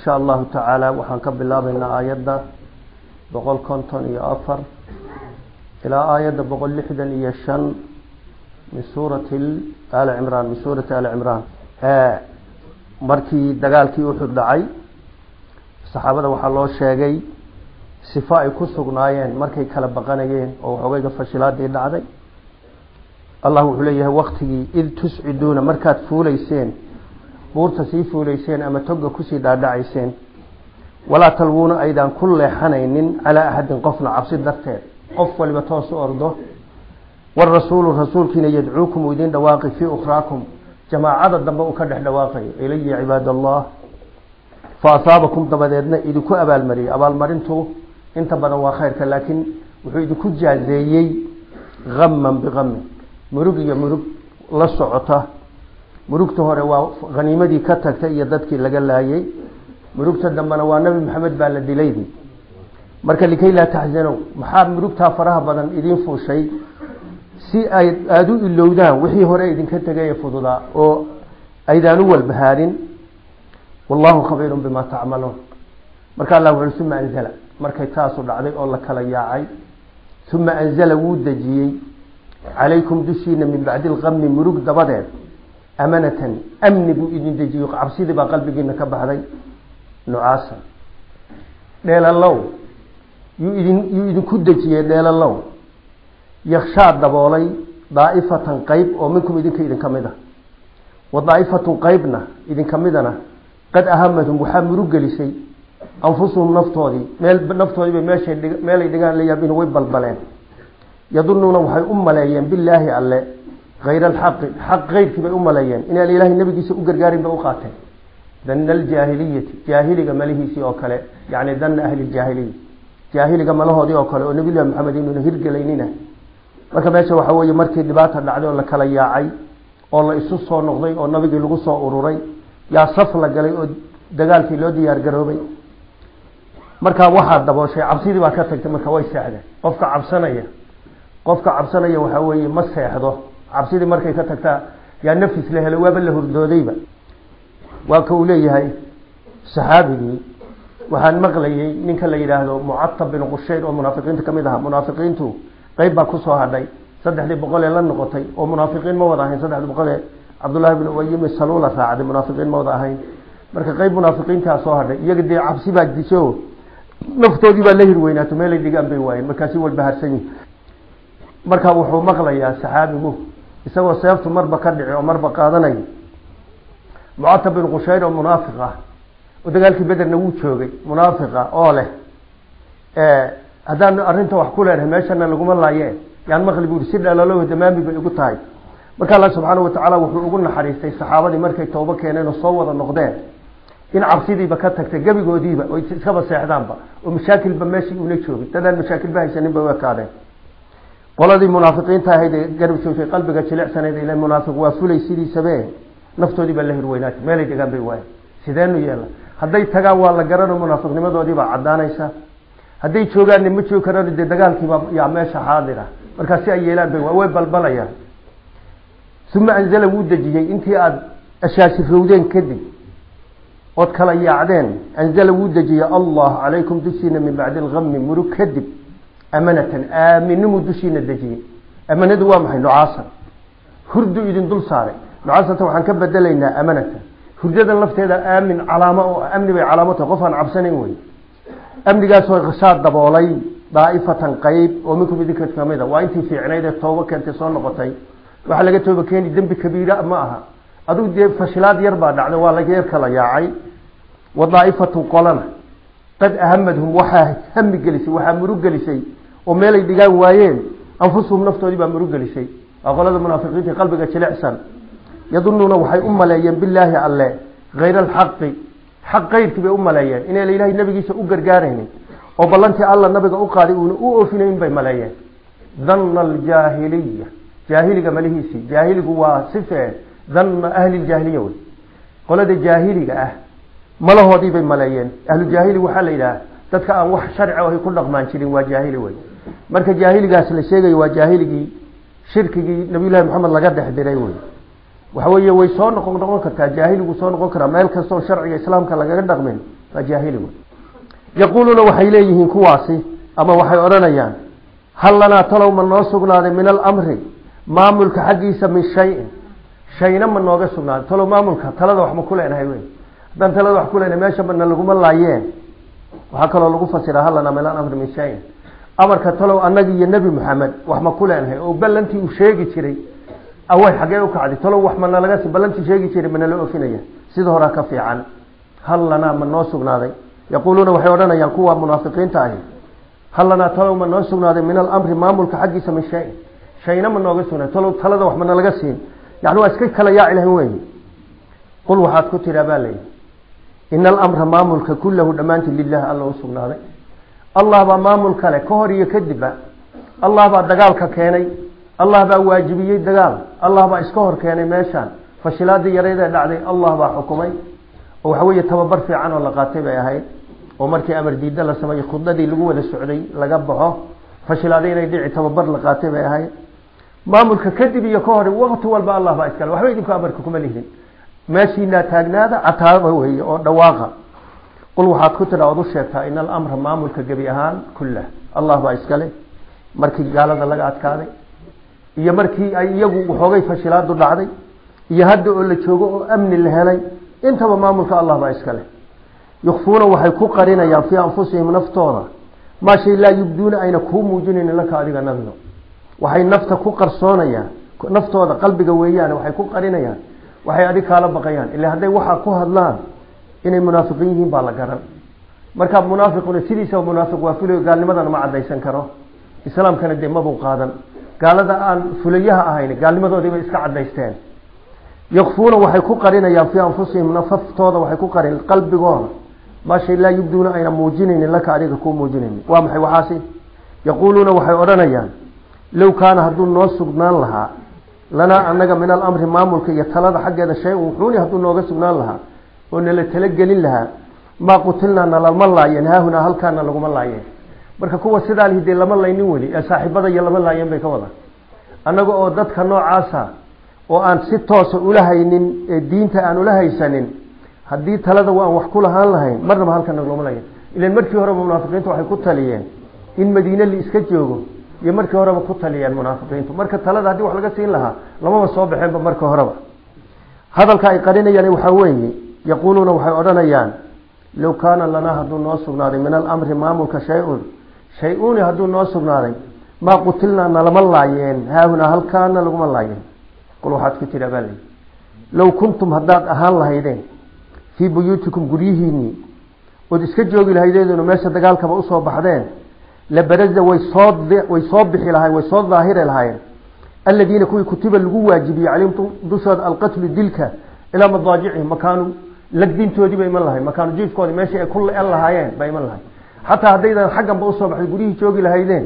شاء الله تعالى وحنكب الله من آيات بقول كنتن يأفر إلى آيات بقول لحدا يشن من سورة آل عمران من سورة آل عمران markii dagaalkii Uhud dhacay saxaabada waxa loo sheegay sifa ay ku sugnaayeen markay kala baqanayeen oo xogayga fashilaadii dhacday Allah wuxuu leeyahay waqtigii id tusciduna markaad fuuleyseen buurta sii fuuleyseen ama toga ku sii dhaadhacayseen wala talwuna aydan ku leexanaynin ala ahadin qofna cabsi darteed qof waliba toos ordo war rasuulkiina yadcuukum idin dhawaaqi fi ukhraakum جماعة الدم وكده دواقي إلي عباد الله فأصابكم دبدنا إذا كو أبا المرين تو أنت بنوا خيرك لكن وإذا كو جازيي غما بغم مرق يا مرق لصعته مرق تهرى غنيمة دي كتك تيدتك لجلاي مرق تدمنا والنبي محمد بالدليدي مرك لكي لا تحزنوا محاب مرق تافرها بدن إذن فو شيء si ay aad u ilowdaan wixii hore idin ka tagay fududa oo aydan wal bahaarin wallahu khabiirun bima ta'malun marka Allah wuxuu suma anzala markay taasu dhacday oo la kala yaacay suma anzala wudajiyay alaykum dushina min ba'd al-ghamm murug dabadeed amanatan amni bu idin dajiyo cabsida ba qalbigiina ka baxday nu'aasa dheelalow yu idin ku dajiyay dheelalow يخشى دبولي ضائفة قيب ومنكم إذن كمدة وضائفة قيبنا إذن كمدنا قد أهمتهم بحامروا جلسي أنفسهم نفتوذي نفتوذي ميل إدغان ليابين ويبالبالين يظنون وحي ملايين بالله على غير الحق حق غير كما ملايين إن الإله النبي جيسي أقرقارين بأوقاته ذن الجاهلية جاهلية مليه سي أوكالي يعني ذن أهل الجاهلية جاهلية مليه دي أوكالي ونبي الله محمد إنه نهير قلينينه marka meesha waxa weeye markii dhibaata dhacday oo la kala yaacay oo la isu soo noqday oo nabigii lagu soo ururay yaa saf la galay oo dagaalkii loo diyaar garoobay marka waxa dabooshay cabsidii baa ka tagtay marka way saacday qofka cabsanaya waxa weeye ma seexdo cabsidii markay ka tagtaa yaa nafis la helay waaba la hurdoodayba waa ka uu leeyahay saxaabigii waxaan maqlayay ninka la yiraahdo Mu'attab bin Qushayr oo munaafiqiinta kamid ah munaafiqiintu qayb baa ku soo hadhay 300 la noqotay oo munaafiqiin ma wada ahayn 300 Abdullah ibn Ubay ibn Salul raacay munaafiqiin ma wada ahayn marka qayb munaafiqiinta soo hadhay iyaga dee cabsi baa disho naftoodii baa la hirweynaato meel ay dhigaan bay waayeen markaasi walba harsan marka wuxuu maqlayaa saxaabigu isagoo seeftu marba ka dhici oo marba qaadanay Mu'attab bin Qushayr oo munaafiq ah oo dagaalkii Badrna wuu joogay munaafiqa oo leh hadaan arinta wax ku leeyahay meeshana laguma laayeen yaan maqlibu si dhalalo damaami bay ugu tahay marka Allah subhanahu wa ta'ala wuxuu ugu naxariistay saxaabadii markay tooba keeneen oo soo wada noqdeen in cabsidiiba ka tagtay gabigoodiiba oo iska baseexdaanba oo mashaakilba meeshii uu la joogay dadaan mashaakil bahaysanin ba wakaadeen qoladii munaafiqiinta ahayd garab joogtay qalbiga jilicsaneed ilaa munaafiq waa fulay sidii sabee naftoodii baa la hirweynaatay meel ay dhigaan bay waayeen sideenu yeela haday tagaan waa la garano munaafiqnimadoodii baa cadaanaysa hadday joogaan ma joogi karaan dagaalkiiba yaa meesha xaadira marka si ay yeelaan bay way balbalayaan suma anzala wudajiyay intii aad ashaasi roodeen kadib oo kala yaacdeen anzala wudajiyay Allah alaykum dushina min ba'd al-ghamm muruk kadib amanatan aminu dushina dajiyay amanadu waa maxay nu'aasa hurdu idin dul saaray nu'aasata waxaan ka bedelaynaa amanatan hurdada lafteeda aamin calaamo oo amni bay calaamada qofan cabsanayn way amnigaas oo qashaad daboolay daa'ifatan qayb oo minkum idinka kamida waa intii fiicnayd ee tooba keentay soo noqotay waxa laga tooba keenay dambi kabiira ma aha aduu dee fashilaad yar baa dhacday waa laga yar kala yaacay wadaa'ifatu qolana qad ahamadhum waxa hammi gelisay waxa murug gelisay oo meel ay dhigaan waayeen anfusuhum naftoodii baa murug gelisay aqoolada munaafiqiinta qalbiga jilicsan yadununa waxay u maleeyeen billahi alle غير الحق حق غيرك بأملايين إن الإله النبي جيسا أقرقارين وبلنتي الله النبي أقارئون أوفنين بملايين ظن الجاهلية جاهلي مليهيسي جاهلي هو صفة ظن أهل الجاهلية قال هذا جاهلي مله دي بملايين أهل الجاهلي وحل إله تدك أن وح شرع وهي كل رغمان شرين وجاهلي وي مركز جاهلي قاسل الشيء وجاهلي شركي نبي الله محمد لقد حدري وي وحوي ويسون نقول كتا جاهلي ويسون نقول كرا مال كسر شرع الإسلام كلا قد رغمين فجاهلوا يقولون وحيليهم كواسي أما وحي أرانيان هل لنا تلو من نوسقنا من الأمر ما ملك حديث من شيء من نوسقنا تلو ما ملك تلو وحما كلنا هايوين دان تلو وحما كلنا ما شبنا لكم الله يين وحكى له فسر هل لنا من الأمر من شيء أمرك تلو النبي النبي محمد وحما كلنا هاي وبل أنت وشيء تري أول حاجة وكعدي تلو وحما نلقى بل أنت شيء تري من الأوفينية سيده راك في عن هل لنا من نوسقنا ذي يقولون وحيورنا ينقوا منافقين تاهي هل لنا تلو من نوسقنا ذي من الأمر ما ملك حديث من شيء من نوسقنا تلو تلو وحما نلقى يعني واسكت كلا يا إله وين قل وحات كتير بالي إن الأمر ما ملك كله دمانت لله الله سبحانه ذي الله ما ملك له كهر يكذب الله دجال ككيني الله واجبية دجال الله إسكهر كيني ماشان فشلاد يريد دعدي الله حكمي وحوي تببر في عنه لقاتبه هاي ومركي أمر ديد الله سمي خضدي لجوه السعودي لجبهه فشلادين يدعي تببر لقاتبه هاي ما ملك كذب يكهر وقت والبا الله بأسكال وحوي يدك أمركم لهن ماشي لا تجناد عتابه وهي دواقة قل وحات كتر أوضو الشيطة إن الأمر ما ملك جبيهان كله الله بأسكاله مركي قال هذا لقى أتكاله يا مركي يجو وحوي فشلاد دعدي يهدئ اللي تشوقه أمن اللي هلي انت وما ملك الله بأسكاله يخفون وحيكو قرين يا في أنفسهم نفتورا ما شيء لا يبدون أين كوم وجنين لك هذه النبي وحي نفتك قرصونا يا نفتورا قلبك ويانا وحيكو قرين يا وحي أديك على بقيان اللي هذي وحكوه الله إن المنافقين بالقرن مركب منافقون سيدي منافق وفلو قال لماذا أنا ما عاد يسنكره الإسلام كان الدين ما بقادا قال هذا أن فليها أهين قال لماذا دي ما إسكع عاد يخفون وحيكو قرين يا في أنفسهم نفتورا وحيكو قرين القلب بقوه ما شيء لا يبدون أين موجنين لك عليك كون موجنين وامحي وحاسي يقولون وحي أرانيان لو كان هدون نوسقنا لها لنا أنك من الأمر ما ملك يتلاد حق هذا الشيء وحوني هدون نوسقنا لها وأن لتلقى لها ما قتلنا أن الله ينهى هنا هل كان لكم الله ين بركة قوة سيدة الهدي لما الله ينولي يا صاحب هذا يلما الله ين بك وضع أنك أودتك النوع عاسى وأن ستوس أولها الدين تأن أولها يسنين haddii talada waan wax ku lahaan lahayn marnaba halkan naglooma lahayn ilaan markii hore munaafiqiintu waxay ku taliyeen in Madiina la iska joogo iyo markii hore ku taliyeen munaafiqiintu marka talada hadii wax laga siin lahaa lamaba soo baxeen ba markii hore hadalka ay qarinayaan waxa weeye yaquluuna waxay oranayaan law kana lana hadu noo sugnaaday min al-amri maamulka shay'un hadu noo sugnaaday ma qutilna lama laayeen haahuna halkan laguma laayeen qul waxaad ku tiraabay law kuntum haddaad ahaan lahaydeen في بيوتكم قريهيني ودسك جوغي لهيدين وماشا دقالك بأسوا بحدين لبرز ويصابح لهاي ويصاد ظاهر لهاي الذين كوي كتب اللقوة واجبي عليهم دساد القتل الدلكة إلى مضاجعهم مكانوا لقدين تودي بيمن لهاي مكانوا جيف كودي ماشي كل إلا هايين بيمن لهاي حتى هديدا حقا بأسوا بحد قريه جوغي لهيدين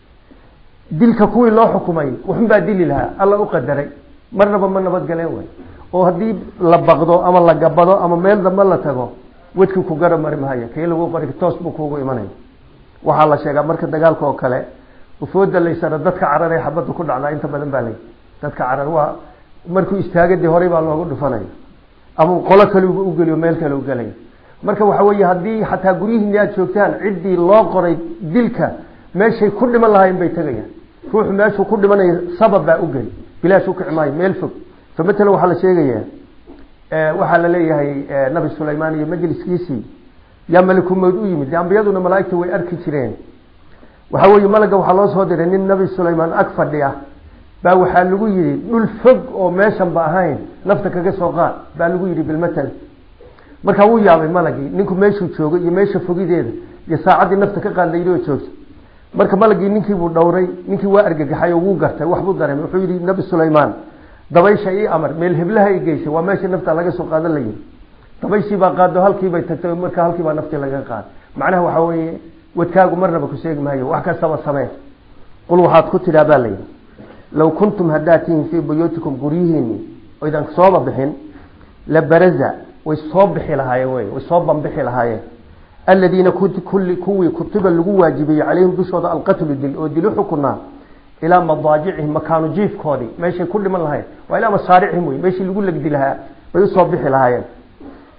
دلك كوي الله حكمي وحن بادل لها الله أقدري مرنبا مرنبا قليوي oo hadii la baqdo ama la gabado ama meel dambe la tago wadku ku garab mari maayo kee lagu qori toos buu kuugu imanay waxa la sheegaa marka dagaalka oo kale u fooda leysana dadka cararay xabadu ku dhacda inta badan baa lay dadka carar waa markuu istaagay hore baa loogu dhufanay ama qolo kale u galiyo meel kale u galay marka waxa weeye hadii xataa gurihiin aad joogtaan cidii loo qoray dilka meeshay ku dhiman lahayn bay tagayaan ruux meeshu ku dhimanay sabab baa u gali bilaash u kicmay meel fog فمثلا وحلا شيء وحلا ليه نبي سليمان يمجلس كيسي يا ملك موجود يمد يا أنبياء ملائكة ويأركي ترين وحوي ملك وحلا صادر إن النبي سليمان أكفر ليه بوحلو يري نلفق أو ماشى بهاين نفتك كسوقات بلو يري بالمثل مركبوا يا ملكي نكون ماشي تشوق يمشي فوقي ده يساعد نفتك قال لي يروح تشوق مركب ملكي نكى بدوري نكى وأرجع حيو وقرته وحبود درهم وحيري النبي سليمان dabaysha ii amar meel heblaha ay geysay waa meesha nafta laga soo qaadan leeyahay dabayshi baa qaado halkii bay tagtay marka halkii baa nafta laga qaad macnaha waxa weeye wadkaagu marnaba ku sheeg maayo wax ka saba samee qul waxaad ku tiraabaa leeyahay law kuntum hadatin fi buyutikum qurihini oo idan soo bixin la baraza way soo bixi lahaayeen way soo banbixi lahaayeen alladina kuwi kutiba lagu waajibiyay calayhim dushooda alqatl dil oo dilu xukuna إلى مضاجعهم مكانوا جيف كودي ماشي كل من لهاي وإلى مصارعهم ماشي اللي يقول لك دي لها ويصبح لهاي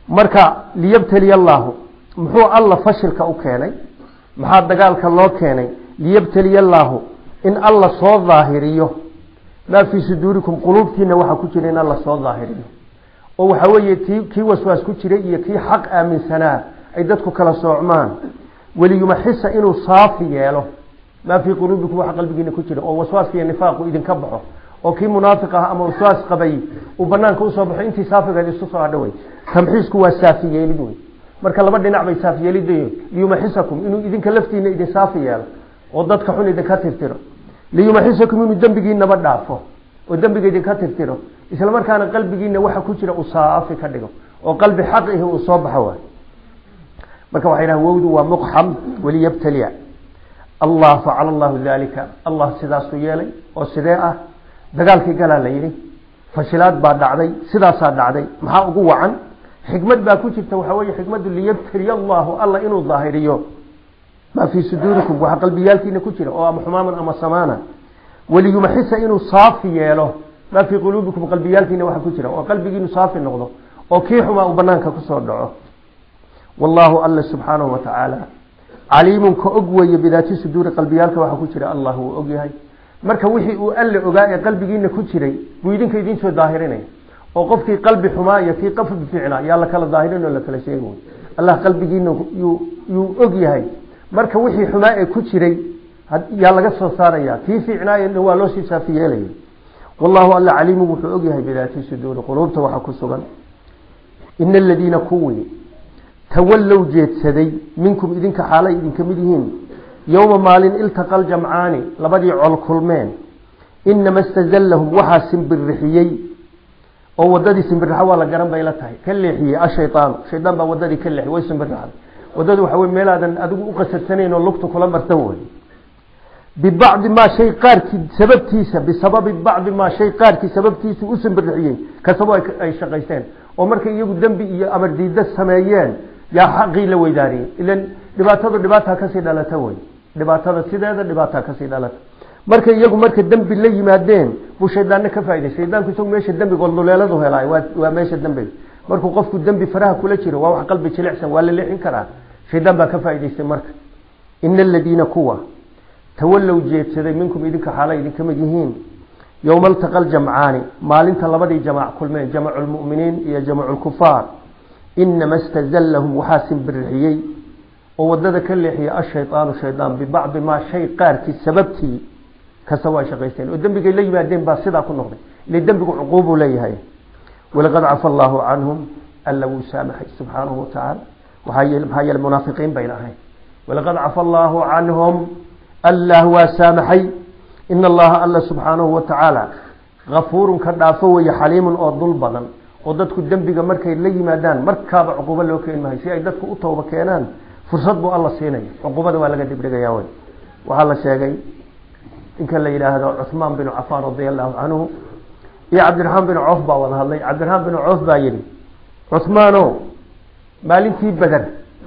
marka liyabtaliya allahu muxuu alla fashilka u keenay maxaa dagaalka loo keenay liyabtaliya allahu in alla soo daahiriyo maa fii suduurikum quluubtiina waxa ku jira in alla soo daahiriyo oo waxa weeye kii waswaas ku jiray iyo kii xaq aaminsanaa ay dadku kala soocmaan waliyumaxisa inuu saafi yeelo maa fii quluubikum waxa qalbigiina ku jira oo waswaaska iyo nifaaqu idinka baxo oo kii munaafiq ah ama waswaas qabay uu banaanka usoo baxo intii saafigeed isu soo hadhaway tamxiisku waa saafi yeelid wey marka laba dhinac bay saafi yeelidayo liyumaxisakum inuu idinka laftiina idin saafi yeelo oo dadka xun idinka tirtiro liyumaxisakum inuu dembigiinaba dhaafo oo dembiga idinka tirtiro isla markaana qalbigiina waxa ku jira uu saafi ka dhigo oo qalbi xaq ah uu soo baxo waay marka waxa ilaahay wawdu waa muqham waliyabtaliya allah fa'ala allah dhalika allah sidaas u yeelay oo sidee ah dagaalkii galaa la yiri fashilaad baa dhacday sidaasaa dhacday maxaa ugu wacan xikmad baa ku jirta waxa weeye xikmadu liyabtaliya allah alla inuu daahiriyo ma fi sudurikum waxa qalbiyaalkiina ku jira oo ama xumaaman ama samaana waliyumaxisa inuu saafi yeelo ma fi quluubikum qalbiyaalkiina waxa ku jira oo qalbigiinu saafi noqdo oo kii xumaa u banaanka ku soo dhaco wallahu alla subhanahu wa ta'ala alimun ka ogwaya bidaati suduri qalbiyaalka waxa ku jira allah uu ogyahay marka wixii uu alle ogaa ee qalbigiina ku jiray buu idinka idin soo daahirinay oo qofkii qalbi xumaa iyo kii qalbi fiicna yaa la kala daahirin oo la kala sheego allah qalbigiina uu ogyahay marka wixii xumaa ee ku jiray yaa laga soo saaraya kii fiicnaayna waa loo sii saafi yeelay wallahu alla alimu wuxuu ogyahay bidaati suduri qulubta waxa ku sugan innal ladina kuwi تولوا جيت سدي منكم إذن كحالي إذن كمدهين يوم مال التقى الجمعان لبدي عل كلمان إنما استزلهم وحاسم بالرحيي أو وددي سم بالرحى ولا جرم بيلتها كاللحية الشيطان شيطان بوددي كاللحية ويسم بالرحى وددي وحوي ميلادا أدو أقصد سنين ولقت كل مرتوه ببعض ما شيء قارك سبب تيسا بسبب بعض ما شيء قارك سبب تيسا وسم بالرحيي كسبوا أي شقيتين ومركي يقول دنبي أمر ديد السمايين يا حقي لو يداري إلا دباتها كسيد على توي دباتها سيدة دباتها كسيد على مركا يجو مركا الدم بالله يمادين وشيطان كفايدة شيطان كسوق ماشي الدم يقول له لا له هلاي وماشي الدم مركو قفكو الدم بفرها كل شيء وهو قلبي تلعسن ولا اللي إنكره شيطان بكفايدة استمرك إن الذين قوة تولوا جيت سيد منكم إذا حالا إذا كمجهين يوم التقى الجمعان مال انت لبدي جمع كل من جمع المؤمنين يا جمع الكفار إنما استزلهم وحاسم بالرحيي وودد كاللحية الشيطان ببعض ما شيء قارك سببتي كسوا شقيستين والدم بقى لي بعدين باصدا كل نقطة اللي الدم بقى عقوبه لي هاي ولقد عفى الله عنهم ألا وسامح سبحانه وتعالى وهي المنافقين بينها ولقد عفى الله عنهم ألا هو سامحي إن الله ألا سبحانه وتعالى غفور كدافوي حليم أو ضلبا oo dadku dambiga markay la yimaadaan markaaba cuquba loo keen maayo si ay dadku u tooba keenaan fursad buu Allah siinay cuqubada waa laga dibdhigayaa way waxa la sheegay in kala yiraahdo Uthman bin Affan radiyallahu anhu iyo Abdurrahman bin Auf baa wada hadlay Abdurrahman bin Auf baa yiri Uthmano maalintii Badr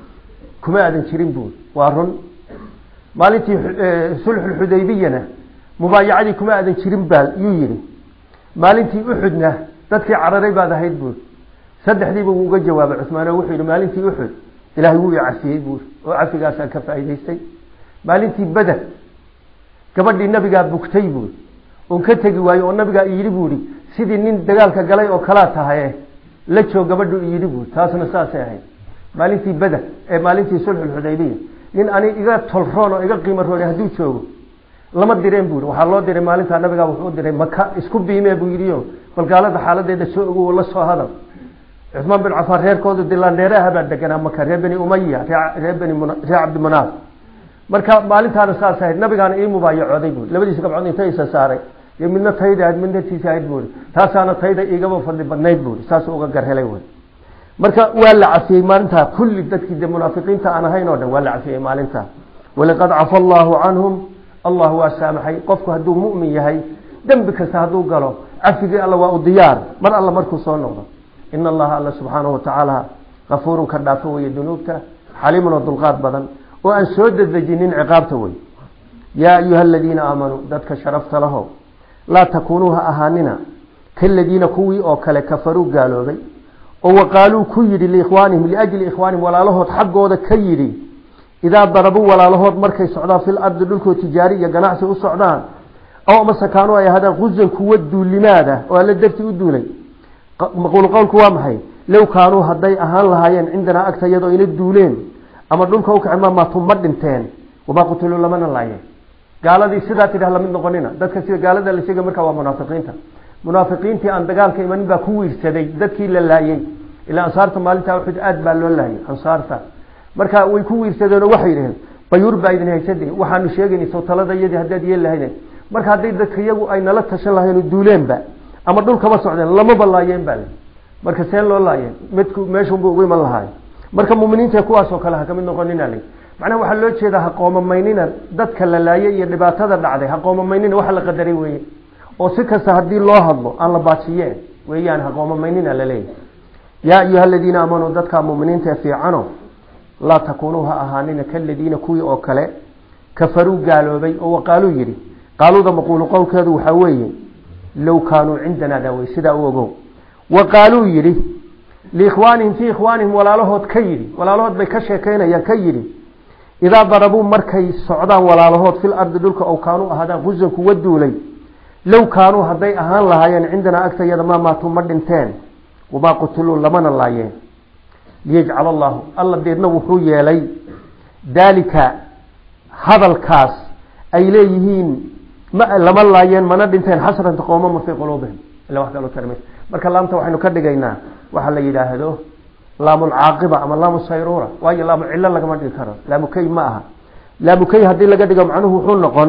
kuma aadan jirin buu waa run maalintii sulhul Hudaybiyana mubaayacadii kuma aadan jirin baa yiri maalintii Uhudna dadkii cararay baad ahayd buu saddexdiiba uu uga jawaabay Uthman wuxuu yiri maalintii Uhud Ilaahay wuu yaafiyay buu oo afigaas ka faa'iideystay maalintii Badr gabadhii nabiga bugtay buu oo ka tagi waayo oo nabiga yiri buu sidii nin dagaalka galay oo kala tahay la joog gabadhu yiri buu taasna saasay ahayd maalintii Badr ee maalintii sulhul Hudaybiyah nin ani iga tolroon oo iga qiimo roon haduu joogo lama direen buu waxa loo diray maalinta nabiga wuxuu diray Makka isku biimay buu yiriyo balgaalada xaaladeeda soo ugu la soo hadal Uthman bin Affan reerkooda dilaan dheeraha baa deganaa Makka reer bani Umayya reer bani Abd Manaf marka maalintaana saas ahayd nabigaana ii mubaayacooday buu labadiisa gabcod intay isa saaray iyo midna tayda midna tiisayd buu taasaana tayda igaba fadli badnayd buu saas uga garhelay way marka waa la cafiyay maalinta kulli dadkii munaafiqiinta aan ahayn oo dhan waa la cafiyay maalinta walaqad afa Allahu anhum Allah waa saamaxay qofku haduu mu'min yahay dambi kasta haduu galo عفقي الله وأضيار مر الله مركو صون نقطة إن الله سبحانه وتعالى غفور كردافه ويدنوبته حليم والضلقات بدن وأن سود الذجنين عقابته يا أيها الذين آمنوا ذاتك شرفت له لا تكونوها أهاننا كالذين كوي أو كفروا قالوا بي وقالوا كيري لإخوانهم لأجل إخوانهم ولا لهود حقه ذا كيري إذا ضربوا ولا لهود مركز سعودان في الأرض دلكو تجارية قناعسي السعودان أو مسا كانوا أي هذا غزا كودوا لماذا ولا درتي ودولي مقول قول كوامحي لو كانوا هدي أهان لهايين عندنا أكثر يدو إلى الدولين أما دولكو كعما ما تمدنتين وما قتلوا لمن الله قال هذه سيدات إذا لم نقننا ذاتك سيدة قال هذا اللي سيقى مركا ومنافقين تي أن دقالك إيمان باكوير سيدي ذاتك إلا اللهين إلا أنصارت مالتا وحد أدبا لله أنصارتا مركا ويكوير سيدون وحيرهن طيور بايدن هاي سيدي وحانو شيغني سو تلada yadi hadad yeelahayn marka haday dadka iyagu ay nala tashan lahayn duuleen ba ama dhul kama socdeen lama balaayeen baa marka seen loo laayeen midku meeshu buu ugu iman lahaay marka muuminiinta kuwaas oo kale ha kamid noqonina leh macna waxa loo jeedaa ha qoomameynina dadka la laayay iyo dhibaatada dhacday ha qoomameynina waxa la qadaray weeye oo si kasta hadii loo hadlo aan la baajiyeen weeyaan ha qoomameynina la leeyahay يا أيها الذين آمنوا ذاتك مؤمنين تفيعنوا لا تكونوها أهانين كالذين كوي أو كلا كفروا قالوا بي وقالوا يري قالوا ذا مقول قول كذو حوي لو كانوا عندنا ذوي سدا وقو وقالوا يري لإخوانهم في إخوانهم ولا لهود كيري ولا لهود بكشة كينا يا كيري إذا ضربوا مركي السعودان ولا لهود في الأرض دولك أو كانوا هذا غزن كودوا لي لو كانوا هذي أهان لها يعني عندنا أكثر يد ما ماتوا مردنتين وما قتلوا لمن الله يه ليجعل الله بيدنا وحوية لي ذلك هذا الكاس أي ليهين لمن الله يه من ندنتين حسرا تقومهم في قلوبهم إلا واحد قالوا كلمة مرك الله أنت وحين كدقينا وحل يلاهدوه لام العاقبة أما لام الصيرورة وهي لام العلة لك ما تذكر لا مكي معها لا مكي هدي لك دقم عنه حنقا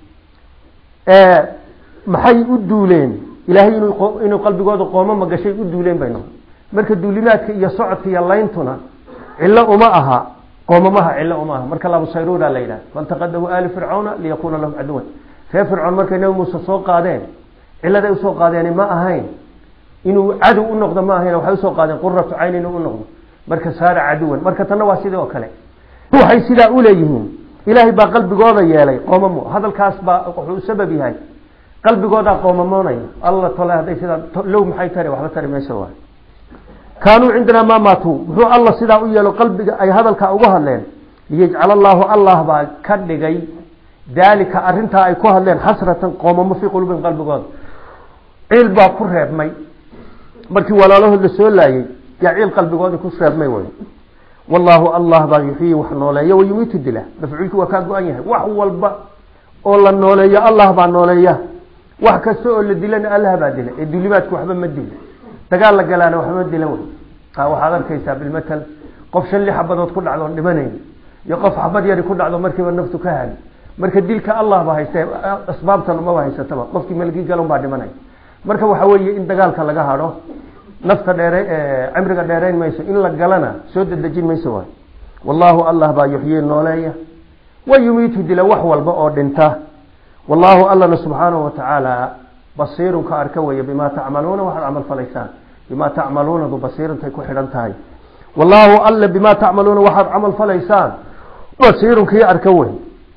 محي الدولين إلهي إنه قلبي قاد قوما ما قشي الدولين بينهم مرك الدولينات يصعد في اللينتنا إلا أماها قوما ماها إلا أماها مرك الله بصيرون الليلة فانتقده آل فرعون ليكون لهم عدوا في فرعون مرك نوم سوق قادين إلا ذا سوق قادين ما أهين إنه عدو النقد ما أهين وحي سوق قادين قرة عين إنه النقد مرك سار عدوا مرك تنوى سيده وكله هو حي سيده أوليهم إلهي بقلب قاد يالي قوما مو هذا الكاس سبب هاي قلبي قودا قوم موني الله تعالى هذي سيدا لو محي تري وحلا تري ما يسوى كانوا عندنا ما ماتوا هو الله سيدا ويا قلبي أي هذا الكأوجها لين يجعل الله بعد كدجي ذلك أرنتها أي كوها لين حسرة قوم ما في قلوب قلب قاد عيل باكره ماي مركي ولا له السؤال لا يعيل قلب قاد يكون شاب ماي وين والله بعد يحيي وحنوليه ويميت الدله مفعولك وكان قويه وهو الب والله نوليه الله بعد نوليه wax kasto oo la dilana Allah baa dilay ee dulibaadku waxba ma dilay dagaal la galaana waxba ma dilan way waxa arkaysaa bil matal qof shan li xabadood ku dhacdo dhimanay iyo qof xabad yar ku dhacdo markiiba naftu ka haali marka dilka Allah baa haystay asbaabtan ma haysataba qofkii malgi galon baa dhimanay marka waxa weeye in dagaalka laga haro nafta dheeray cimriga dheerayn mayso in la galana soo dadajin mayso way wallahu Allah baa yuhyi nooleeya wa yumiitu dila wax walba oo dhinta والله الله سبحانه وتعالى بصير كأركوي بما تعملون وحد عمل فليسان بما تعملون ذو بصير تيكون حدنتهاي والله الله بما تعملون وحد عمل فليسان بصير كأركوي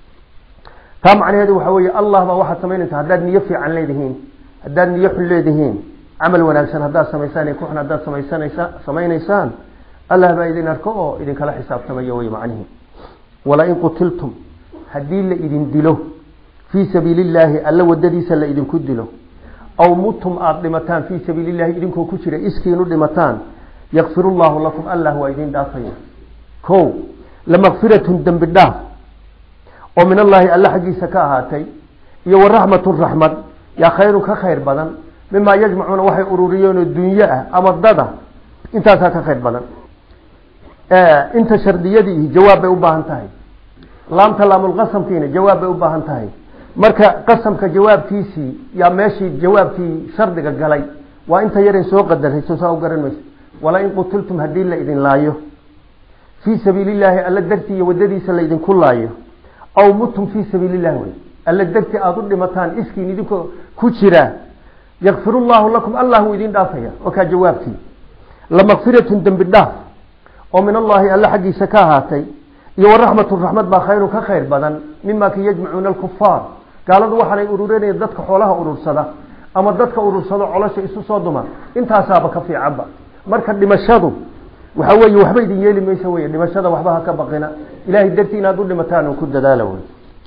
تام عن هذا وحوي الله ما واحد سمين انت هدادني يفي عن ليدهين هدادني يحل ليدهين عمل ونالسان هداد سميسان يكون هداد سمينيسان الله بإذن أركوه إذن كلا حساب تميوي معنه ولا إن قتلتم هدين لإذن دلوه في سبيل الله ألا وددي سلا إذن كدله أو متم أقدمتان في سبيل الله إذن كوكشر إسكين أقدمتان يغفر الله لكم ألا هو إذن دافعين كو لمغفرة دم بالله ومن الله ألا حقي سكاهاتي يو الرحمة يا خير كخير بدن مما يجمعون وحي أروريون الدنيا أما الضادة انت كخير بدن انت شرديدي جواب أباهنتهي لام تلام القسم فينا جواب أباهنتهي marka qasamka jawaabtiisi ya meeshii jawaabtii shardiga galay waa inta yareen soo qadaray soo garanayso wala in qutultum hadii la idin laayo fi sabilillahi alla dartii wadadiisa la idin kulaayo aw mutum fi sabilillahi alla dartii aad u dhimataan iskiin idinku ku jira yaghfirullahu lakum allahu idin dhaafaya waka jawaabtii la maghfiratun dambidaaf oo min allahi alla xaqiisa ka haatay iyo rahmad ba khayru ka khayr badan mimma ka yajma'una al-kuffar قالوا waxay urureenay dadka xoolaha urursada ama dadka urursada colasha isu soo duma intaas aaba ka fiicanba marka dhimashadu waxa weeye waxba idin yeeli mayso weeye dhimashada waxba ha ka baqina ilaahay dartii inaad u dhimataan oo ku dadaala weeye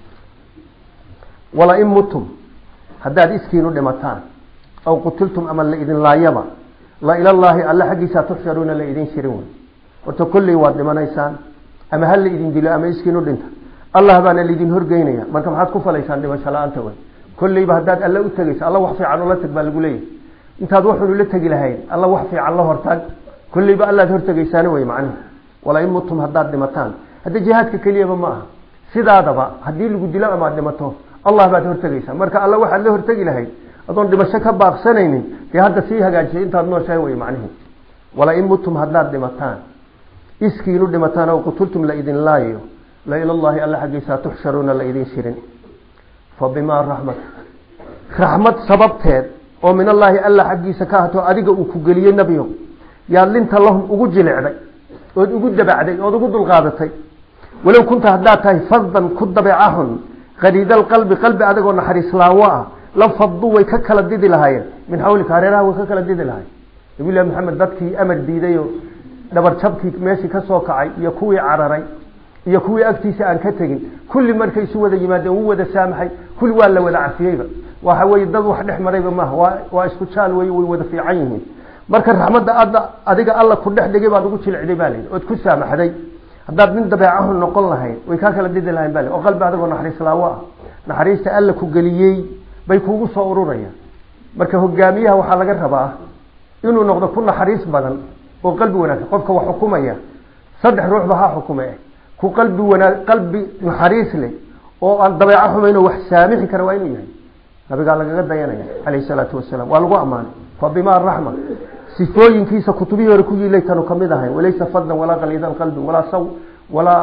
wala in mutum haddaad iskiinu dhimataan aw qutiltum ama la idin laayaba la ila llaahi alla xaggiisa tuxsharuuna la idin shirin weeye horta kolley waad dhimanaysaan ama hal la idin dilo ama iskiinu dhinta allah baana la idin horgeynaya marka maxaad ku falaysaan dhimasho la'aanta weeye kolleyba haddaad alla u tegayso alla wax fiican ula tag baa lagu leeyahay intaad wax ula tagi lahayn alla wax fiican la hortag kolleyba allaad hortagaysaana weeye macnaha wala in mutum haddaad dhimataan hadda jihaadka keliyaba ma aha sidaadaba haddii lagu dilo amaad dhimato allah baad hortagaysaa marka alla waxaad la hortagi lahayd adoon dhimasho ka baaqsanaynin dee hadda sii hagaajisay intaad nooshahay weye macnihi wala in mutum haddaad dhimataan iskiinu dhimataan aw qutultum la idin laayo la ila llaahi alla xaggiisa tuxsharuuna la idin shirin fa bimaa raxmad sababteed oo min allaahi alla xaggiisa ka hato adiga uu ku geliyey nebiyo yaad linta lahum ugu jilicday ood ugu dabacday ood ugu dulqaadatay walow kunta haddaad tahay fadan ku dabeeca xun qadiidal qalbi adagoo naxariis laawo ah la faddu way ka kala didi lahaayeen min xawlika hareeraha way ka kala didi lahaayeen nabiylaahi maxamed dadkii amar diidayo dhabar jabkii meeshii ka soo kacay iyo kuwii cararay iyo kuwii agtiisa aan ka tegin kulli markay isu wada yimaadeen wuu wada saamaxay kulli waa la wada cafiyeyba waxa weeye dad wax dhex marayba maaha waa isku jaal weeye way wada fiican yihiin marka raxmadda adiga alla ku dhex dhigay baad ugu jilicday baa layidhi ood ku saamaxday haddaad nin dabeecahu noqon lahayd way kaa kala didi lahayn baa layidhi oo qalbi adagoo naxariis laawo ah naxariista alla ku geliyey bay kuugu soo ururayaan marka hogaamiyaha waxaa laga rabaa inuu noqdo ku naxariis badan oo qalbi wanaagsan qofka wax xukumaya 3 ruuxba ha xukume ku qalbi naxariis leh oo aan dabeeco xumayn oo wax saamixi kara waa inuu yahay nabiga lagaga dayanaya alayhi salaatu wasalaam waa lagu amaanay fa bima rahma sifooyinkiisa kutubihi hore ku yiilay tanu kamid ahay walaysa fadlan wala qalidan qalbi wala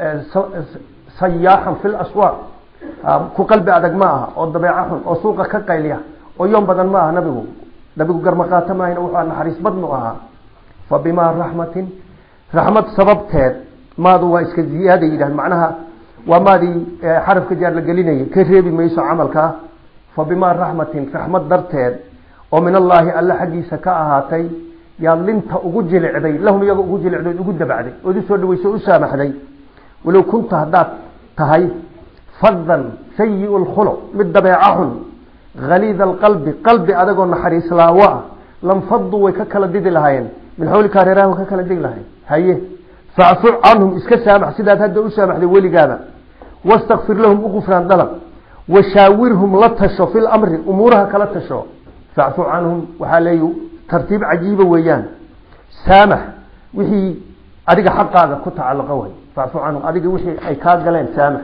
sayahan fil aswaq ku qalbi adag ma aha oo dabeeco xun oo suuqa ka qayliya oo yoom badan ma aha nabigu garma qaatamaayna wuxuu naxariis badnu ahaa fa bima rahmatin rahmat sababteed maadu waa iska ziyaada yidhaah macnaha waa maadii xarafka jaar la gelinayay ka reebi mayso camalka fa bima rahmatin rahmad darteed oo min allaahi alla xaggiisa ka ahaatay yaa linta ugu jilicday lahum iyaga ugu jilicday ugu dabacday oo soo dhaweysay u saamaxday walow kunta haddaad tahay fadan sayyi'ul khuluq mid dabeecahun غليظ القلب قلب أدقوا نحريس لاواء لم فضوا ويككل ديد لهاين من حول كاريراه وككل ديد لهاين هايه فاعفو عنهم اسك سامح سيدات هدو سامح ذي ولي قانا واستغفر لهم غفران ظلم وشاورهم لتشو في الأمر أمورها كلتشو فاعفو عنهم وحاليو ترتيب عجيب ويان سامح وحي أدق حق هذا كنت على قوي فاعفو عنهم أدق وحي أي كاقلين سامح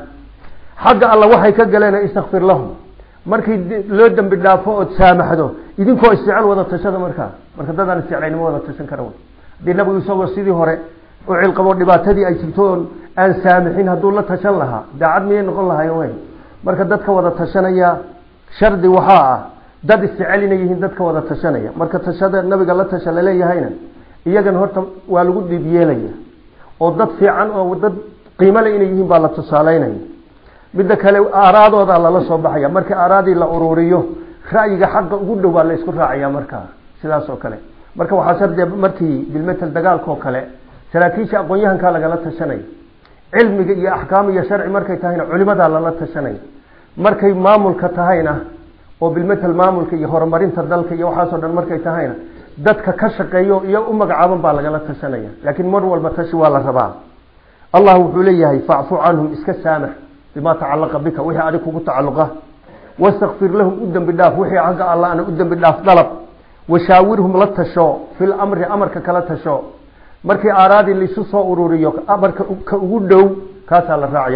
حق الله وحي كاقلين استغفر لهم markii loo dambi dhaafo oo saamaxdo idinkoo isticaal wada tashada marka dadaan isticaal wada tashan karo hadii nabigu isagoo sidii hore oo cilqabo dhibaatadii ay jirto aan saamixin haduu la tashan lahaa daacad miyay noqon lahaayeen way marka dadka wada tashanaya shardi waxa ah dad isticaal inay yihiin dadka wada tashanaya marka tashada nabiga la tashan leeyahayna iyagan horta waa lagu dhiibyeelaya oo dad fiican oo dad qiimo leh inay yihiin baa la tusaaleynaya midda kale aaraadooda la soo baxaya markii aaraadii la ururiyo ra'yiga xaq ugu dhow baa la isku raacaya marka sidaas oo kale marka waxa shardi markii bilmetal dagaalka kale saraakiisha aqoonyahanka laga la tashanay cilmiga iyo ahkaam iyo sharci markay tahayna culimada la tashanay markay maamulka tahayna oo bilmetal maamulka iyo horumarinta dalka iyo waxa soo dhan markay tahayna dadka ka shaqeeyo iyo u magacaaban baa laga la tashanaya laakiin mar walba tashi waa la rabaa allah wuxuu leeyahay fa'fu anhum iska saamax بما تعلق بك وهي عليك تعلقه واستغفر لهم قدام بالله وهي عنك الله أنا قدام بالله طلب وشاورهم لا تشاء في الأمر أمرك كلا تشاء مركي أرادي اللي سوسا أوروريوك أمرك كأودو كاسا الرعي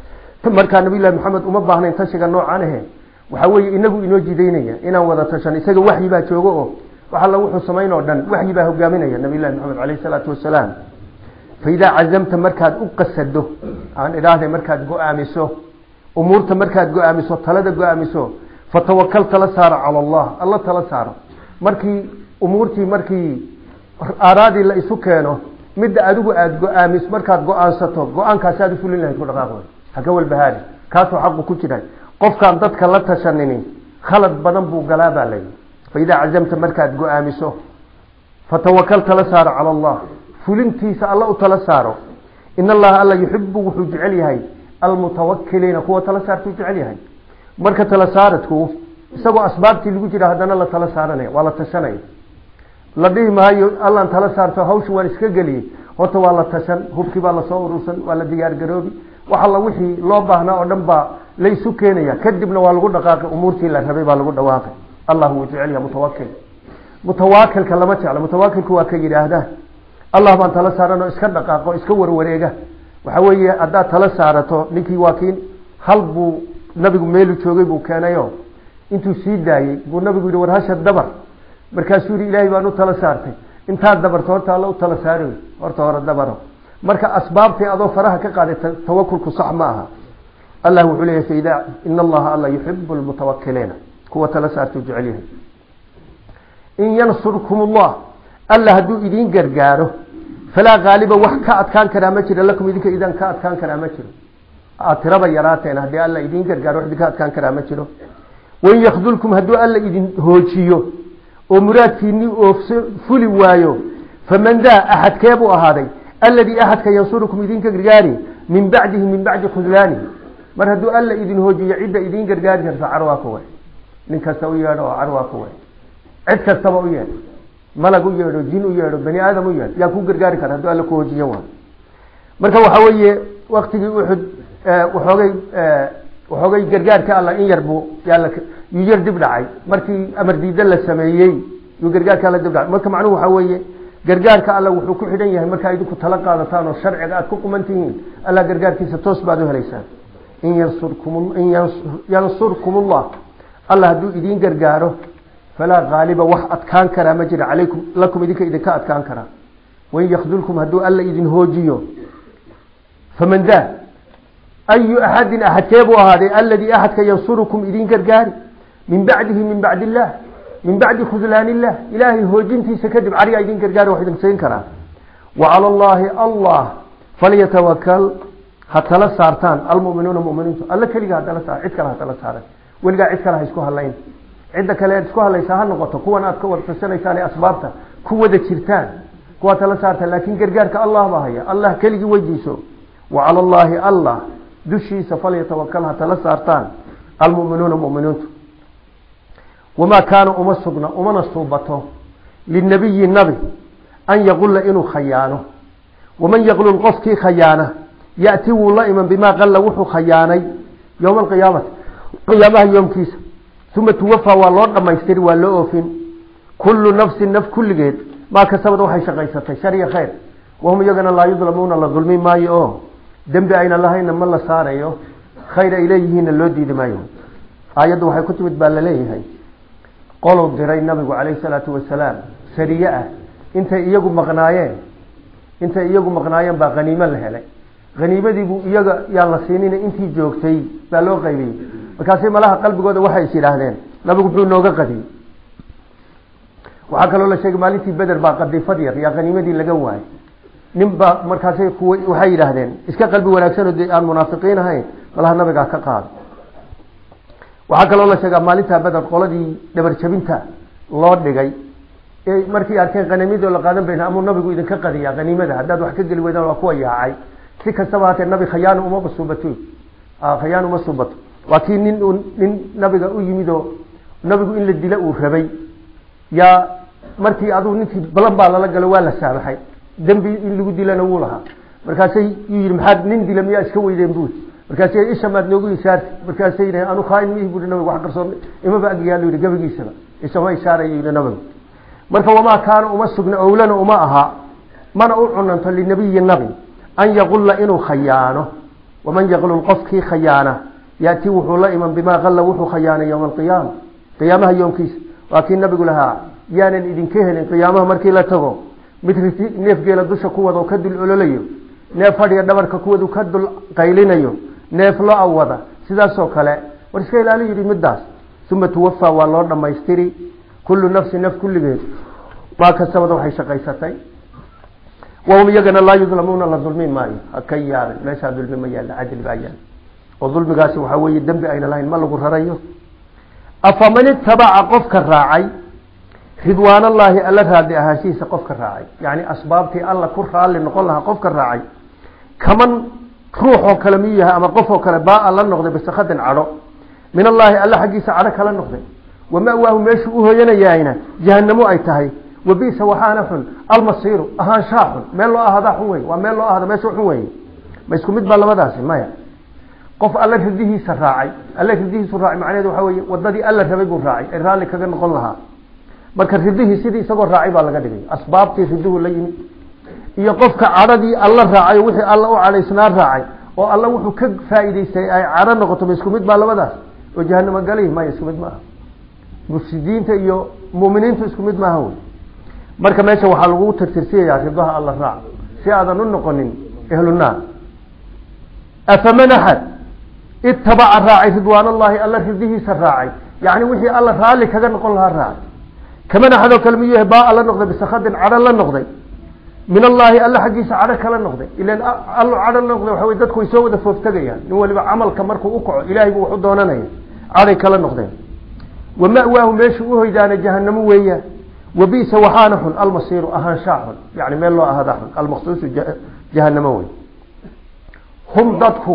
مركا نبي الله محمد أمبهنا ينتشق النوع عنه وحوي إنه إنوجي دينيا إنه وذا تشان يساق وحي با جوغو وحلا وحو سمين ودن وحي با هقامينيا نبي الله محمد عليه الصلاة والسلام فإذا عزمت مركاد أقصده عن إرادة مركاد قوامسه أمورت مركاد قوامسه تلد قوامسه فتوكلت لسار على الله تلسار مركي أمورتي مركي أرادي اللي سكانه مد أدو قوامس مركاد قوانسته قوان كاساد فل الله يقول غاغوي حكوا البهاري كاسو حقه كجراي قف كان ددك لا تشنني خلد بدن بو غلابا لي فإذا عزمت مركاد قوامسه فتوكل تلسار على الله فلنتيس الله تلساره إن الله الله يحب وحجعليه المتوكلين قوة تلسار تجعليه مركة تلسارتكو سقوا أسبابتي اللي جرى هذا الله تلسارني ولا تشني لديه ما هي الله تلسارته هوش ونسكجلي هو ولا تشن هو كي بالله صورسن ولا ديار جروبي وحلا وحي لو باهنا ودنبا ليسو كينيا كدبنا waa lagu dhaqaaqay umurtii la rabay baa lagu dhawaaqay Allah uu jecel yahay mutawakkil kalama jecel mutawakkilku waa ka yiraahdaa Allah baan tala saarano iska dhaqaaqo iska warwareega waxa weeye adaa tala saarato ninkii waakiin halbu nabigu meel joogay buu keenayo intuu sii daayay buu nabigu yiri war hasha dabar markaasuu yiri Ilaahay baan u tala saartay inta dabarto horta Allah u tala saaray horta hore dabaro marka asbaabtii adoo faraha ka qaadatay tawakkulku sax ma aha الله وحليه فإذا إن الله الله يحب المتوكلين قوة تلسارت جعليه إن ينصركم الله الله هدو إذين قرقاره فلا غالب وحكاة كان كرامتر لكم إذنك إذن كاة كان كرامتر أتربى يراتين هدي الله إذين قرقاره وحكاة كان كرامتر وإن يخذلكم هدو الله إذن هوشيو ومراد فيني فولي وايو فمن ذا أحد كيبو هذا الذي أحد ينصركم إذين قرقاري من بعد خذلانه mar haduu alla idin hoojiyo cid idin gargaari karta carwa ku way ninka soo yeero carwa ku way cid kasta u yeero malag u yeero jin u yeero bani aadam u yeero yaa ku gargaari kara haduu alla ku hoojiyo waa marka waxa weeye waqtigii Uhud waxoogay gargaarka alla in yarbu yalla yir dib dhacay markii amar diidan la sameeyay yu gargaarka alla dib dhacay marka macnuhu waxa weeye gargaarka alla wuxuu ku xidhan yahay marka idinku tala qaadataan oo sharciga aad ku qumantihiin alla gargaarkiisa toos baad u helaysaan إن ينصركم الله الله هدو إذين قرقاره فلا غالب وحد كان كرا مجرى عليكم لكم إذن إذا كأت كان كرا وإن يخذلكم هدو ألا إذن هوجيو فمن ذا أي أحد كيبوا هذا الذي أحد ينصركم إذين قرقاره من بعد الله من بعد خذلان الله إلهي هوجين في سكدب عريا إذين قرقاره وحد مسين كرا وعلى الله فليتوكل حتى لا صارتان المؤمنون مؤمنين الله كليغا هذا صار عيد كلا هذا صار ولغا عيد كلا اسكو هلاين عيد كلا اسكو هلايسا ها نقطه كوان aad ka warsanaysan asbaabta kuwada jirtaan kuwa tala saarta laakiin gargaarka Allah baa haya Allah kaligi wajhiiso wa ala Allah dushiisa falyatawakkal hatta la saartaan المؤمنون مؤمنون وما كانوا امسقنا ومنصوبته للنبي النبي ان يقول انه خيانه ومن يقول القفك خيانه يأتي والله من بما قال وحو خياني يوم القيامة يوم كيس ثم توفى والله ما يستري ولا أوفين كل نفس كل جيد ما كسبت وحي شقيستي شريع خير وهم يقولون لا يظلمون الله ظلمين ما يؤه دم بأين الله إنما الله صار يؤه خير إليه هنا اللودي دما يؤه آيات وحي كتبت بالليه هاي قالوا الضرين النبي عليه الصلاة والسلام سريعة انت إيقوا مغنايا بغنيمة لهلي غنيمتي بو iyaga yaa la siinina intii joogtay baa loo qaybiyay markaas malaha qalbigooda waxay isiraahdeen nabigu wuxuu nooga qadiyay waxa kale oo la sheegay maalintii Badr baa qadifad yar yaa غنيمتي laga waayay nimba markaas waxay yiraahdeen iska qalbi wanaagsan oo aan munaafiqiin ahayn malaha nabiga ka qaad waxa kale oo la sheegay maalinta Badr qoladii dhabar jabinta loo dhigay ee markii arkeen غنيمتي la qaadan bayna amu nabigu idin ka qadiya غنيمada hadaad wax ka gali weydaan waa kuwa yaacay si kastaba ha nabi khayaan uma basubato khayaan uma subato laakiin nin nabiga u yimido nabigu in la dila uu rabay ya markii adu ninkii balan baa la galo waa la saabaxay dambi in lagu dilana wuu lahaa markaasay yiri maxaad nin dila miyaa iska weydeen buud markaasay isha maad noogu ishaar markaasay yiri anu khaayin mihi buud nabigu wax qarsoon ima ba agyaalo yiri gabagiisa isha way ishaaray yiri nabigu marka wama kaana uma sugna awlana uma aha mana u cunanto li nabiyyi nabi أن يقول إنه خيانه ومن يقول القفك خيانه يأتي وحول إمن بما غل وحو خيانه يوم القيامة قيامها يوم كيس لكن النبي يقول لها يانا إذن كهن قيامها مركي لا تغو مثل نيف قيل دوش قوة وكد الأولوليو نيف هذه الدمرك قوة وكد القيلينيو نيف لا أوضا سيدا سوكالا ورسكي لالي يريد مداس ثم توفى والله لما يستري كل نفس كل غير ما كسبت وحي شقيستي وهم يجنا لا يظلمون الله ظلمين ماي أكيار ليس ظلم ما يلا عدل بيان وظلم قاسي وحوي الدم بأين لاين ما لقوا رأيه أفمن اتبع قفك الراعي ridwaan allahi alla raadi ahaashiisa qofka raacay yani asbaabtii alla ku raalli noqon lahaa qofka raacay kaman ruuxoo kale miyaha ama qofoo kale baa la noqday bisakhadan cadho min allahi alla xaggiisa cadho kala noqday wama'waahu meeshuu u hooyanayaayna jahannamo ay tahay wabiisa waxaana xun almasiiru ahaanshaa xun meel loo ahadaa xun wey waa meel loo ahada meesha xun wey ma isku mid baa labadaasi maya qof alla ridihiisa raacay alla ridihiisu raacay macnaheedu waxa weeye wadadii alla rabay buu raacay ee raalli kaga noqon lahaa marka ridihii sidii isagoo raacay baa laga dhigay asbaabtii riduhu la yimid iyo qofka cadhadii alla raacay wixii alla u cadhaysnaa raacay oo alla wuxuu ka faa'iidaystay ay cadho noqoto ma isku mid baa labadaas oo jahannamo galay maya isku mid maaha mufsidiinta iyo mu'miniintu isku mid maaha wey marka meesha waxaa lagu tirtirsiyayaa ridaha alla raac si aadan u noqonin ahlunaar afaman axad ittabaca raacay ridwaan allahi alla ridihiisa raacay yani wixii alla raalli kaga noqon lahaa raacay kaman axad oo kale miyuu yahay baa alla noqday bisakhadin cadho la noqday min allahi alla xaggiisa cadho kala noqday ilan allo cadho la noqday waxa wey dadku way soo wada fooftagayaan nin waliba camalka markuu u kaco ilaahay buu wax u doonanaya cadhay kala noqdeen wama'waahu meeshuu u hoydaana jahannamo weeyaan wabiisa waxaana xun almasiiru ahaanshaa xun yani meel loo ahada xun almaqsuusu jahannamo wey hum dadku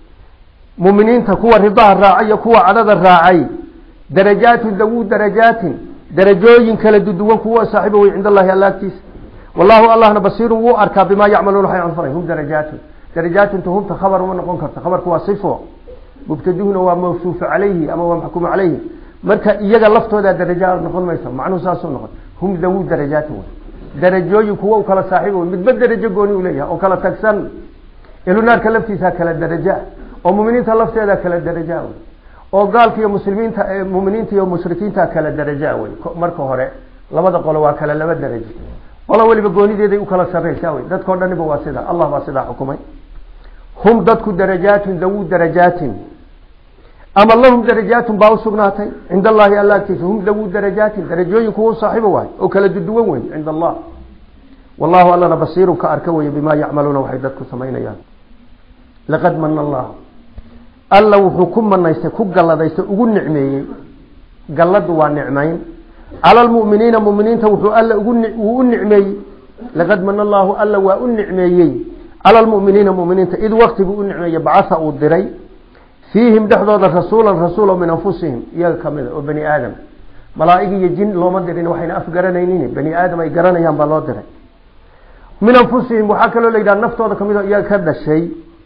muminiinta kuwa ridaha raacay iyo kuwa cadhada raacay darajaatun dawuu darajaatin darajooyin kala duwan kuwa saaxiiba wey cinda allahi alla agtiisa wallahu allahna basiirun wuu arkaa bimaa yacmaluuna waxay anfanay hum darajaatun darajaatunta humta khabar uma noqon karta khabarku waa sifo mubtaduhuna waa mawsuufu calayhi ama waa maxkuumu calayhi marka iyaga laftooda daraja noqon mayso macnuhu saasuu noqon hum dawuu darajaatin wey darajooyin kuwa u kala saaxiiba wey midba darajo gooni u leeyahay oo kala tagsan elunaarka laftiisa kala daraja oo muminiinta lafteeda kala daraja wey oo gaalka iyo muslimiinta muminiinta iyo mushrikiinta kala daraja wey marka hore labada qolo waa kala laba darajo wala waliba goonideeday u kala sareysaa wey dadkoo dhaniba waa sida allah baa sidaa xukumay hum dadku darajaatun dawuu darajaatin ama lahum darajaatun baa u sugnaatay cinda allahi alla agtiisa hum dawuu darajaatin darajooyin kuwa u saaxiibo waay oo kala duwan wey cinda allah wallahu allana basiirun ka arka weye bimaa yacmaluuna waxay dadku samaynayaan laqad mana allahu alla wuxuu ku manaystay ku galladaystay ugu nicmeeyey galladu waa nicmayn cala almu'miniina muminiinta wuxuu alla wuu u nicmeeyey laqad mana allahu alla waa u nicmeeyey cala almu'miniina muminiinta id waqtiguu u nicmeeyey bacatha uu diray fiihim dhexdooda rasuulan rasuul oo min anfusihim iyaga kamida oo bani aadam malaa'ig iyo jin looma dirin waxayna afgaranaynin bani aadam ay garanayaan baa loo diray min anfusihim waxaa kaloo la yidhaha naftooda kamid oo iyaga ka dhashay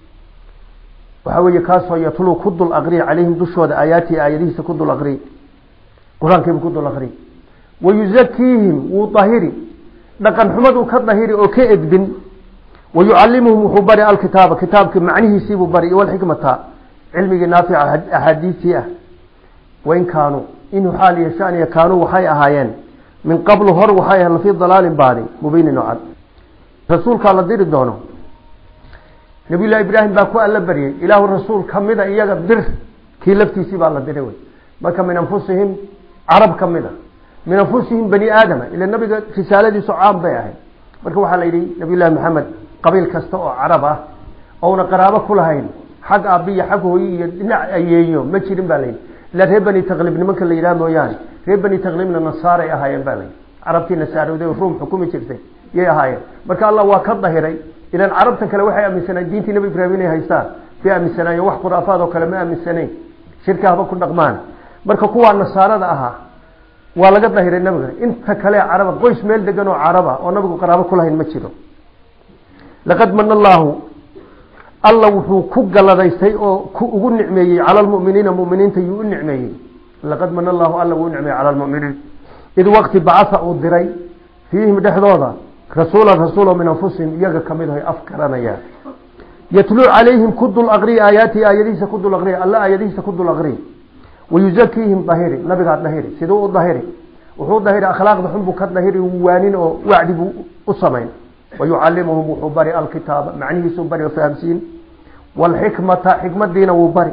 waxaa weeye kaasoo yatluu ku dul aqriy calayhim dushooda aayaatihi aayadihiisa ku dul aqriy qur-aankiibu ku dul aqriy wayuzakiihim wuu dahiri dhaqan xumaduu ka dahiri oo ka edbin wayucallimuhum wuxuu bari alkitaaba kitaabkii macnihiisiibuu bari iyo walxikmata cilmigii naafica axaadiisii ah wain kaanuu inuu xaal iyo shaniya kaanuu waxay ahaayeen min qablu hor waxay ahayen lafii dalaalin baadi mubiinin oo cad rasuulkaa la diri doono nabiyullahi ibraahim baa ku alla baryay ilaahu rasuul kamida iyaga dir kii laftiisii baa la diray wey marka min anfusihim carab kamida min anfusihim bani aadama ila nabiga risaaladiisu caam bay ahayd marka waxaa la yidhi nabiyullahi maxamed qabiil kasta oo carab ah ouna qaraabo ku lahayn xag aabiya xag hooyi iyo dhinac ayeeyo ma jirin baa layidhi ilaa reer bani taqlib nimanka la yidhaha mooyaane reer bani taqlibna nasaaray ahaayeen baa layidhi carabtii nasaarowday oo ruum xukumi jirtay yay ahaayeen marka allah waa ka dahiray ilan carabtan kale waxay aaminsanaan diintii nabi ibraahim inay haystaan bay aaminsanaayeen wax khuraafaad oo kale ma aaminsanayn shirka haba ku dhaqmaan marka kuwaa nasaarada ahaa waa laga dahiray nabiga inta kale caraba qoys meel degan oo caraba oo nabigu qaraabo ku lahayn ma jiro laqad mana allahu alla wuxuu ku galladaystay oo ugu nicmeeyey cala almu'miniina mu'miniinta yuu u nicmeeyey laqad mana allahu alla wuu u nicmeeyey cala almu'miniin id waqti bacatha uu diray fiihim dhexdooda rasuulan rasuuloo min anfusihim iyaga kamid ahay afgaranayaan yatluu calayhim ku dul aqriy aayaatihi aayadihiisa ku dul aqriy alla aayadihiisa ku dul aqriy wayuzakiihim dahiri nabigaa dahiri siduu u dahiri wuxuu dahiri akhlaaqda xun buu ka dahiri waanin oo wacdi buu u samayn wayucallimuhum wuxuu bari alkitaaba macnihiisuu bari oo fahamsiin walxikmata xikmadiina wuu bari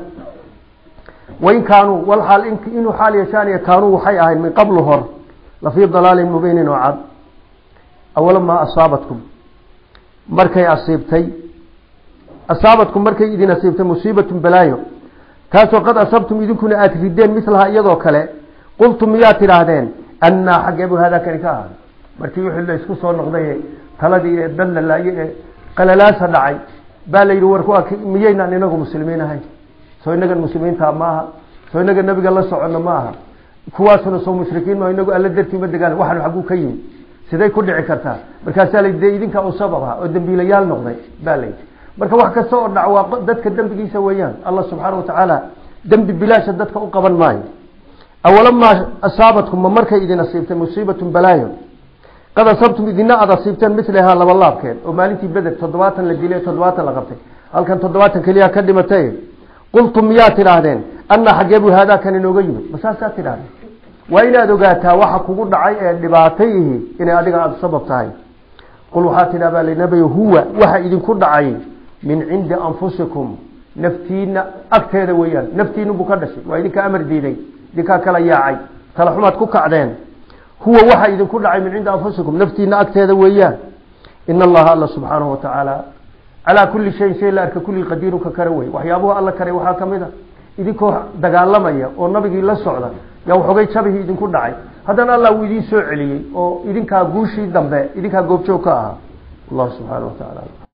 wain kaanuu walxaal inuu xaal yeeshaaniya kaanuu waxay ahayd min qablu hor lafii dalaalin mubiinin oo cad awalamaa asaabatkum markay asaabatkum markay idin asiibtay musiibatun balaayo taasoo qad asabtum idinkuna aada rideen mislahaa iyadoo kale qultum miyaad tidhaahdeen أن حجبوا هذا كان كهان مركي وحي الله يسكو صور نقضيه تلدي دل الله قال لا سدعي بالي يوركوا ميينا إنكم مسلمين هاي سو إنك المسلمين تاماها سو إنك النبي الله صعنا معها كواسنا سو مشركين ما إنك ألا درتي مدقال واحد حقو كيم سيداي كل عكرتها مركاسالي ديدين كأو سببها ودن بيليال نقضي بالي marka wax ka soo dhacwa dadka dambigiisa weeyaan Allah subhanahu wa ta'ala dambi bilaash dadka u qaban maayo awalama asaabatkum markay idin asiibtay musiibatun balaayo qad asabtum idina adasiibtan mislaha laba laabkeen oo maalintii badar 70 la dilay 70 la qabtay halkan 70 kaliya ka dhimatay qultum ya tiraadeen anna hageebu hada kan inooga yimid basaasa tiraadeen waa inaad ogaataa waxa kugu dhacay ee dhibaatayhi inay adiga aad sabab tahay qul waxa tiraabaa linabi huwa waxa idin ku dhacay من عند أنفسكم نفتينا أكتر ويان نفتينا بكرش وإذا أمر ديني ذكا كلا ياعي تلحمات كوك عدين هو واحد إذا كل عين من عند أنفسكم نفتينا أكتر ويان إن الله سبحانه وتعالى على كل شيء لا كل قدير ككروي وحيابها الله كروي وحاكم إذا إذا كو دجال لمايا والنبي الله سعلا يا وحجي شبه إذا كل عين هذا الله ويدي سعلي أو إذا كابوشي دمبه إذا كابوشوكا الله سبحانه وتعالى